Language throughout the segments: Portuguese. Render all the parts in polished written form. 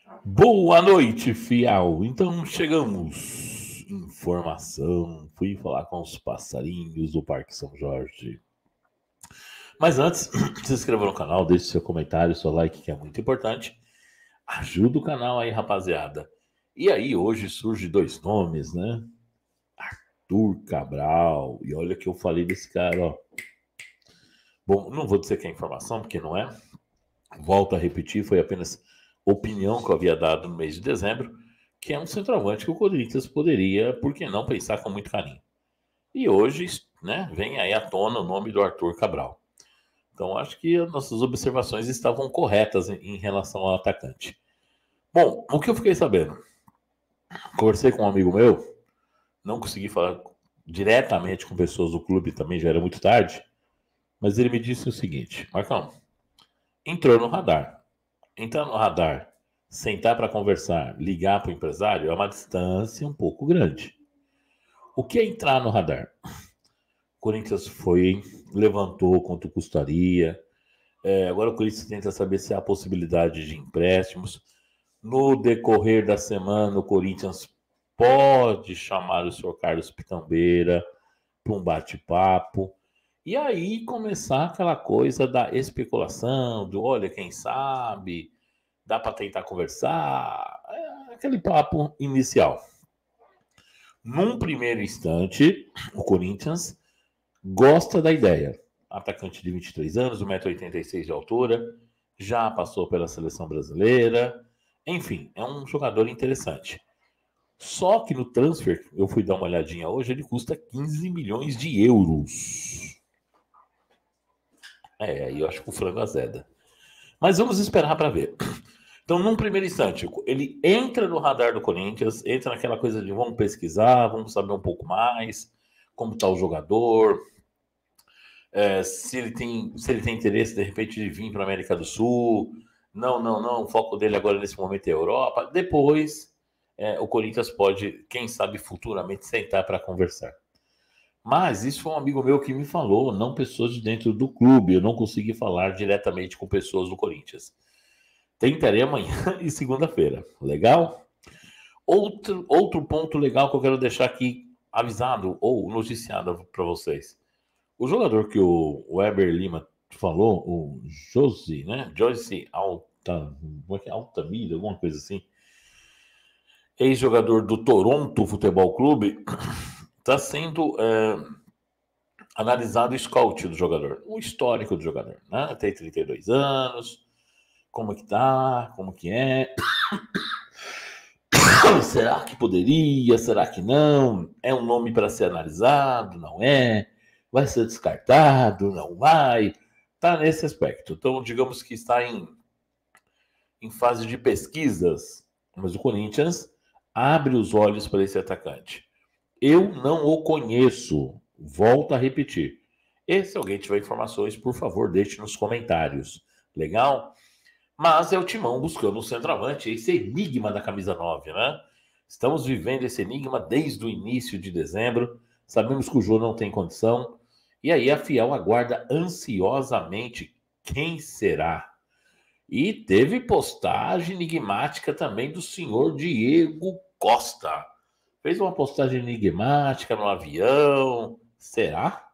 Boa noite, fiel. Então chegamos. Informação. Fui falar com os passarinhos do Parque São Jorge. Mas antes, se inscreva no canal, deixe seu comentário, seu like, que é muito importante. Ajuda o canal aí, rapaziada. E aí, hoje surge dois nomes, né? Arthur Cabral. E olha que eu falei desse cara, ó. Bom, não vou dizer que é informação, porque não é. Volto a repetir, foi apenas opinião que eu havia dado no mês de dezembro, que é um centroavante que o Corinthians poderia, por que não, pensar com muito carinho. E hoje, né, vem aí à tona o nome do Arthur Cabral. Então, acho que as nossas observações estavam corretas em relação ao atacante. Bom, o que eu fiquei sabendo? Conversei com um amigo meu, não consegui falar diretamente com pessoas do clube, também já era muito tarde, mas ele me disse o seguinte: Marcão, entrou no radar. Entrar no radar, sentar para conversar, ligar para o empresário é uma distância um pouco grande. O que é entrar no radar? O Corinthians foi, levantou quanto custaria. Agora o Corinthians tenta saber se há possibilidade de empréstimos. No decorrer da semana, o Corinthians pode chamar o senhor Carlos Pitambeira para um bate-papo. E aí começar aquela coisa da especulação, do olha, quem sabe, dá para tentar conversar, aquele papo inicial. Num primeiro instante, o Corinthians gosta da ideia. Atacante de 23 anos, 1,86 m de altura, já passou pela seleção brasileira, enfim, é um jogador interessante. Só que no transfer, eu fui dar uma olhadinha hoje, ele custa 15 milhões de euros. Aí eu acho que o frango azeda. Mas vamos esperar para ver. Então, num primeiro instante, ele entra no radar do Corinthians, entra naquela coisa de vamos pesquisar, vamos saber um pouco mais, como está o jogador, se ele tem interesse, de repente, de vir para a América do Sul. Não, o foco dele agora nesse momento é a Europa. Depois, o Corinthians pode, quem sabe, futuramente sentar para conversar. Mas isso foi um amigo meu que me falou, não pessoas de dentro do clube. Eu não consegui falar diretamente com pessoas do Corinthians. Tentarei amanhã e segunda-feira. Legal? Outro ponto legal que eu quero deixar aqui avisado ou noticiado para vocês. O jogador que o Weber Lima falou, o Josi, né? Joyce Altamira, alguma coisa assim. Ex-jogador do Toronto Futebol Clube, está sendo analisado o scout do jogador, o histórico do jogador, né? Tem 32 anos, como que tá, como que é. Será que poderia? Será que não? É um nome para ser analisado? Não é? Vai ser descartado? Não vai? Está nesse aspecto. Então, digamos que está em fase de pesquisas, mas o Corinthians abre os olhos para esse atacante. Eu não o conheço. Volto a repetir. E se alguém tiver informações, por favor, deixe nos comentários. Legal? Mas é o Timão buscando um centroavante, esse enigma da camisa 9, né? Estamos vivendo esse enigma desde o início de dezembro. Sabemos que o Jô não tem condição. E aí a Fiel aguarda ansiosamente quem será. E teve postagem enigmática também do senhor Diego Costa. Fez uma postagem enigmática no avião. Será?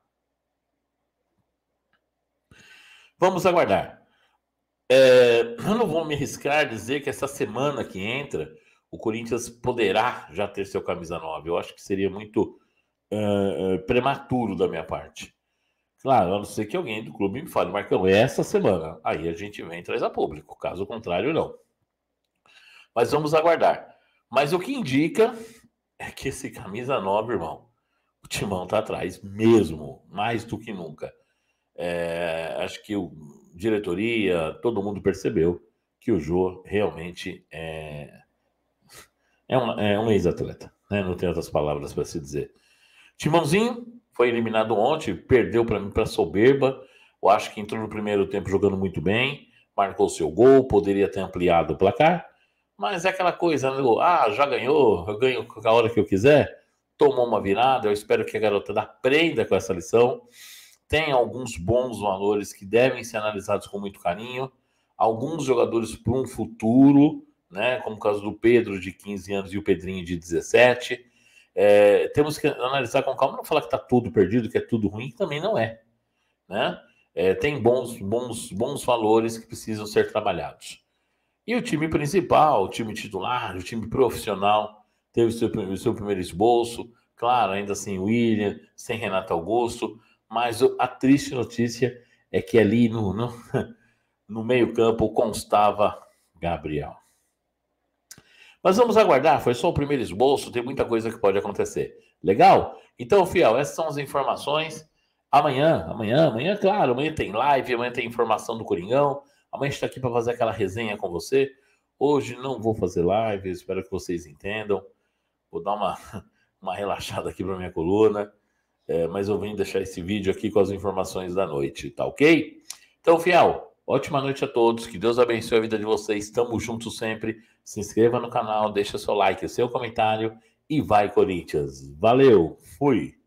Vamos aguardar. Eu não vou me arriscar a dizer que essa semana que entra, o Corinthians poderá já ter seu camisa 9. Eu acho que seria muito prematuro da minha parte. Claro, a não ser que alguém do clube me fale, Marcão, é essa semana. Aí a gente vem e traz a público. Caso contrário, não. Mas vamos aguardar. Mas o que indica é que esse camisa 9, irmão, o Timão tá atrás mesmo, mais do que nunca. Acho que o diretoria, todo mundo percebeu que o Jô realmente é um ex-atleta, né? Não tem outras palavras para se dizer. Timãozinho foi eliminado ontem, perdeu para mim para soberba. Eu acho que entrou no primeiro tempo jogando muito bem, marcou seu gol, poderia ter ampliado o placar, mas é aquela coisa, né? Já ganhou, eu ganho a hora que eu quiser. Tomou uma virada, eu espero que a garotada aprenda com essa lição. Tem alguns bons valores que devem ser analisados com muito carinho. Alguns jogadores para um futuro, né? Como o caso do Pedro, de 15 anos, e o Pedrinho, de 17. Temos que analisar com calma, não falar que está tudo perdido, que é tudo ruim, que também não é, né? Tem bons valores que precisam ser trabalhados. E o time principal, o time titular, o time profissional, teve o seu primeiro esboço, claro, ainda sem William, sem Renato Augusto, mas a triste notícia é que ali no meio-campo constava Gabriel. Mas vamos aguardar, foi só o primeiro esboço, tem muita coisa que pode acontecer. Legal? Então, Fiel, essas são as informações. Amanhã, claro, amanhã tem live, amanhã tem informação do Coringão. Amanhã a gente está aqui para fazer aquela resenha com você. Hoje não vou fazer live, espero que vocês entendam. Vou dar uma relaxada aqui para minha coluna. Mas eu vim deixar esse vídeo aqui com as informações da noite, tá ok? Então, Fiel, ótima noite a todos. Que Deus abençoe a vida de vocês. Tamo junto sempre. Se inscreva no canal, deixa seu like, seu comentário e vai, Corinthians. Valeu, fui!